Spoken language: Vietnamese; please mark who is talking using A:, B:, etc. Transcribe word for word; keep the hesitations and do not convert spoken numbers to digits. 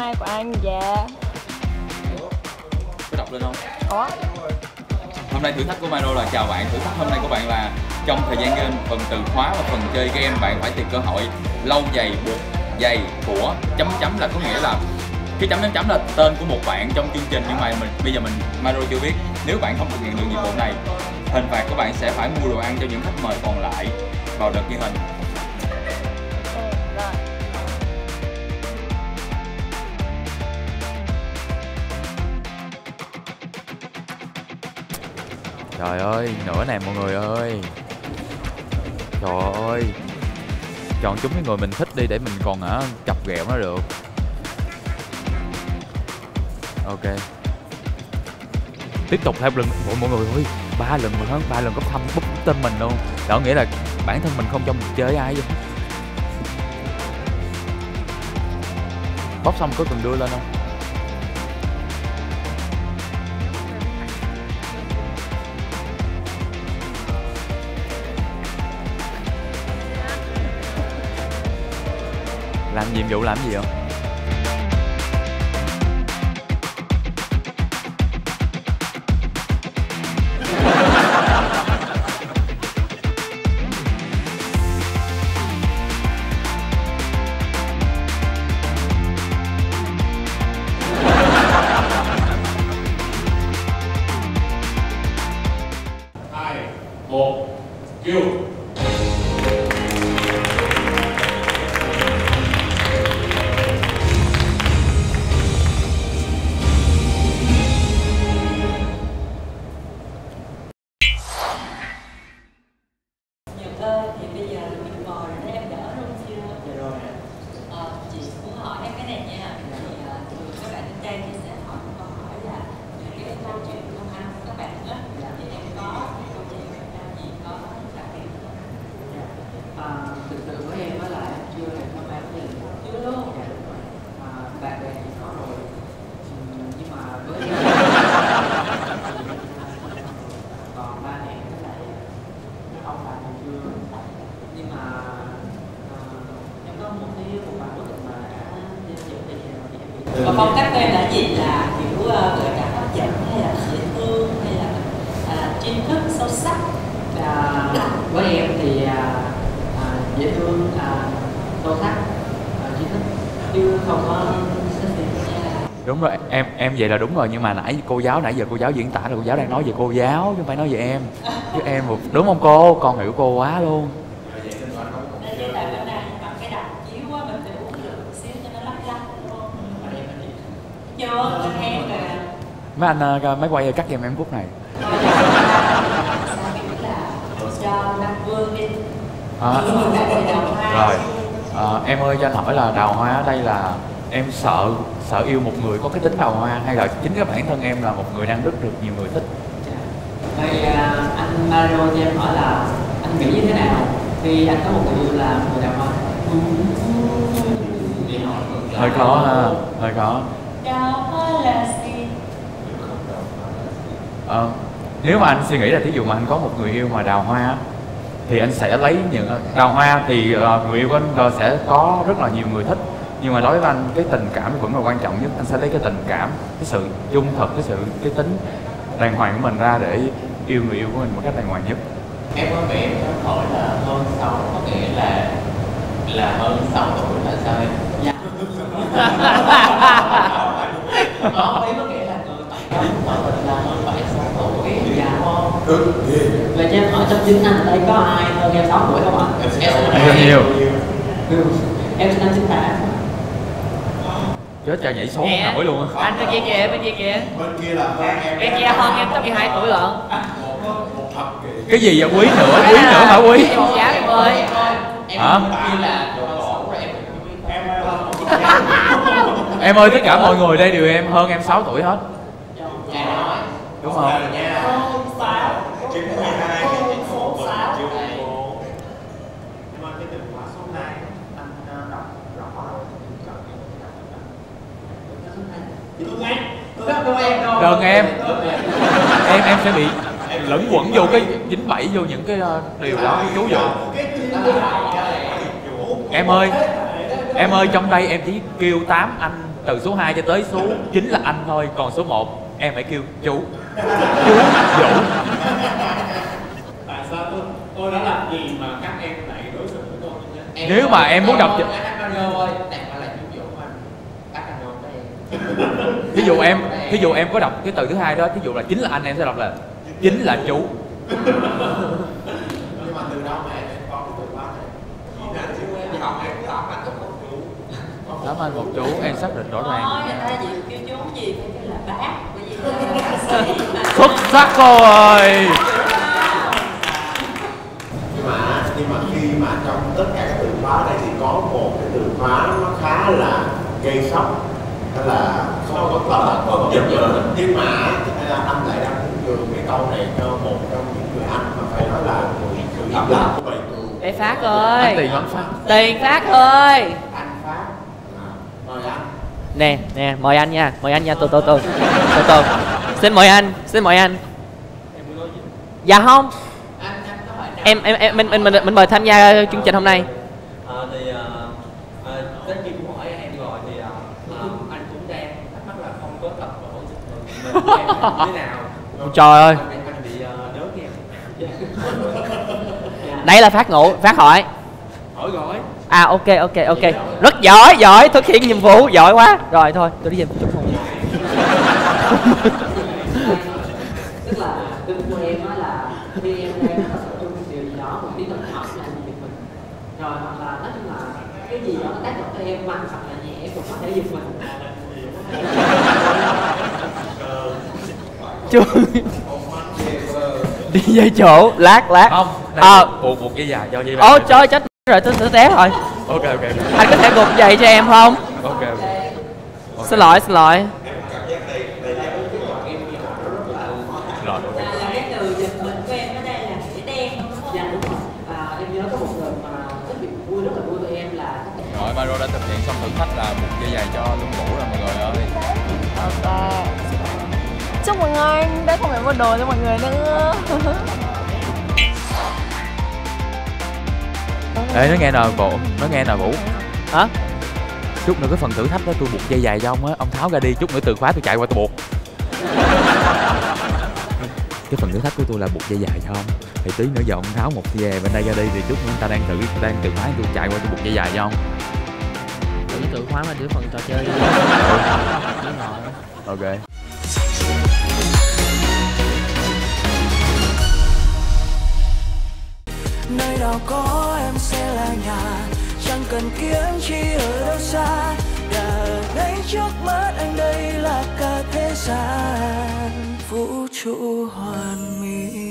A: hai của anh. Dạ.
B: Có đọc lên không?
A: Có.
B: Hôm nay thử thách của Miro là chào bạn. Thử thách hôm nay của bạn là trong thời gian game, phần từ khóa và phần chơi game bạn phải tìm cơ hội lâu dày buộc dày của chấm chấm, là có nghĩa là cái chấm chấm chấm là tên của một bạn trong chương trình, nhưng mà mình bây giờ mình Miro chưa biết. Nếu bạn không thực hiện được nhiệm vụ này, hình phạt của bạn sẽ phải mua đồ ăn cho những khách mời còn lại vào đợt ghi hình.
C: Trời ơi, nữa nè mọi người ơi. Trời ơi, chọn chúng cái người mình thích đi để mình còn hả chọc ghẹo nó được. Ok. Tiếp tục thêm lần mọi mọi người ơi, ba lần mà hơn ba lần có thăm bút tên mình luôn. Đó nghĩa là bản thân mình không cho mình chơi ai vậy. Bóc xong có cần đưa lên không? Làm nhiệm vụ làm gì không?
D: hai, một, kêu.
E: Thực sự với em đó là em chưa hề có bạn gì chưa luôn, mà bạn bè thì có rồi, nhưng mà với em còn ba mẹ với lại ông bà thì chưa, nhưng mà em có một cái một vài quyết định mà đã dẫn về nhà thì em.
F: Còn phong cách của em là gì, là kiểu gợi cảm hấp dẫn hay là dễ thương hay là à, tri thức sâu sắc?
E: À, với em thì à, dễ thương, à, sâu sắc, à, tri thức chứ không có sexy.
C: Đúng rồi, em em vậy là đúng rồi, nhưng mà nãy cô giáo nãy giờ cô giáo diễn tả là cô giáo đang nói về cô giáo chứ không phải nói về em. Chứ em đúng không cô? Con hiểu cô quá luôn.
F: Đây là bữa nay bằng cái đầm chiếu á, mình phải uống được một xíu cho nó lắc lắc đúng không? Chưa, con em kìa.
C: Mấy anh máy quay cắt giùm em phút này.
F: Cho Đăng Vương đi.
C: À, rồi à, em ơi cho anh hỏi là đào hoa ở đây là em sợ sợ yêu một người có cái tính đào hoa, hay là chính cái bản thân em là một người đang rất được nhiều người thích?
E: Vậy à, anh Mario cho em hỏi là anh nghĩ như thế nào khi anh có một người yêu là người đào hoa?
C: Hơi khó ha, hơi khó.
F: Đào hoa là gì?
C: À, nếu mà anh suy nghĩ là thí dụ mà anh có một người yêu mà đào hoa thì anh sẽ lấy những đào hoa thì uh, người yêu của anh sẽ có rất là nhiều người thích, nhưng mà đối với anh cái tình cảm vẫn là quan trọng nhất. Anh sẽ lấy cái tình cảm, cái sự trung thực, cái sự cái tính đàng hoàng của mình ra để yêu người yêu của mình một cách đàng hoàng nhất.
G: Em có vẻ em muốn hỏi là hơn sáu có nghĩa là là hơn sáu tuổi là sao em?
E: Dạ. Có mấy có nghĩa là người bảy sáu tuổi là hơn bảy sáu tuổi. Dạ. Vậy cho em hỏi trong chính anh đây có ai hơn em sáu tuổi không ạ?
C: Em rất nhiều.
E: Em sinh năm chín tám.
C: Chết cha nhảy số không nổi luôn á.
H: Anh bên kia kìa, bên kia kìa.
D: Bên kia là hơn em.
H: Bên kia hơn em tới mười hai tuổi lận.
D: Một thập kỷ.
C: Cái gì vậy quý nữa, quý nữa hả quý?
H: Một giáo em ơi.
C: Hả?
G: Kia là rồi em
C: Em ơi tất cả mọi người đây đều em hơn em sáu tuổi hết.
G: Dạ nói.
C: Đúng không?
D: chín mươi hai, chín một vẫn là chưa một cô. Nhưng mà cái từ khóa số hai anh đọc rõ rồi.
C: Đừng em. Em em sẽ bị lẫn quẩn vô cái dính bẫy vô những cái điều đó chú dụ. Em ơi, em ơi trong đây em chỉ kêu tám anh từ số hai cho tới số chín là anh thôi, còn số một em phải kêu chú. Chú Vũ.
D: Tại sao tôi tôi đã làm gì mà các em lại đối xử với tôi như thế?
C: Nếu mà em muốn đọc cho...
G: Anh Mario ơi, đặt mà là chú Vũ anh. Các anh ơi các em.
C: Ví dụ em, ví dụ em có đọc cái từ thứ hai đó, ví dụ là chính là anh, em sẽ đọc là chính là chú.
G: Nhưng mà từ đâu mà em có cái từ khóa này? Chỉ là chú em đi học em tám anh cũng một chú.
C: Tám anh một chú, em xác định rõ ràng.
F: Nói người ta gì kêu chú gì phải kêu là bác, bởi vì là ca sĩ mà.
C: Xuất sắc cô ơi.
A: Nhưng mà nhưng mà khi mà trong tất cả các từ khóa này thì có một cái từ khóa nó khá là gây sốc, đó là không có là còn giật mình. Nhưng mà anh lại đang muốn nhường cái câu này cho một trong những người anh mà phải nói là sự im lặng của mình.
H: Ê Phát ơi.
C: Anh Tiền vẫn Phát.
H: Tiền Phát ơi.
A: Anh Phát. Mời anh.
H: Nè, nè, mời anh nha, mời anh nha, từ từ từ. Từ từ. Xin mời anh, xin mời anh. Dạ không. Em em em mình mình mình mình mời tham gia chương trình hôm nay.
E: À, thì tất nhiên cũng hỏi em rồi thì à, anh cũng đang thắc mắc là không có tập của mình em như thế nào.
H: Trời ơi.
E: Anh, anh bị uh, đớt em.
H: Đây là Phát ngủ, Phát hỏi.
E: Hỏi rồi.
H: À ok ok ok. Rất giỏi, giỏi, thực hiện nhiệm vụ, giỏi quá. Rồi thôi, tôi đi về chút không.
E: Tức là tư của em nói là khi em đang tập trung điều gì đó một tí tập học là giật mình, rồi hoặc là nói chung là cái gì đó tác động tới em mạnh hoặc là nhẹ em cũng có thể giật mình.
H: Chưa. Đi dây chỗ, lát lát.
C: Không,
H: Ờ.
C: buộc buộc dây dài cho dây.
H: Ôi trời chết rồi, tôi sửa té rồi.
C: Ok ok.
H: Anh có thể buộc giày cho em không?
C: Ok ok.
H: Xin lỗi, xin lỗi.
C: Rồi.
F: Là cái từ giật mình của em ở đây là nghĩa đen không đúng không?
E: Dạ đúng rồi. À, em nhớ có một lần mà cái việc vui rất là vui với em là
B: Rồi Mario đã thực hiện xong thử thách là một dây giày cho Luân Vũ rồi mọi người ơi.
I: Ok. Chúc mừng anh đã không phải mua đồ cho mọi người nữa.
C: Ê, nó nghe nè bộ, nó nghe nè Vũ.
H: Hả?
C: Chút nữa cái phần thử thách đó tôi buộc dây dài cho ông á, ông tháo ra đi, chút nữa từ khóa tôi chạy qua tôi buộc. Cái phần thử thách của tôi là buộc dây dài cho ông, thì tí nữa giờ ông tháo một dây bên đây ra đi, thì chút nữa người ta đang thử đang từ khóa tôi chạy qua tôi buộc dây dài cho ông.
H: Tự tự khóa mà đứa phần trò chơi.
C: Ok.
J: Nơi nào có em sẽ là nhà, chẳng cần kiếm chi ở đâu xa. Đã ở ngay trước mắt anh, đây là cả thế gian vũ trụ hoàn mỹ.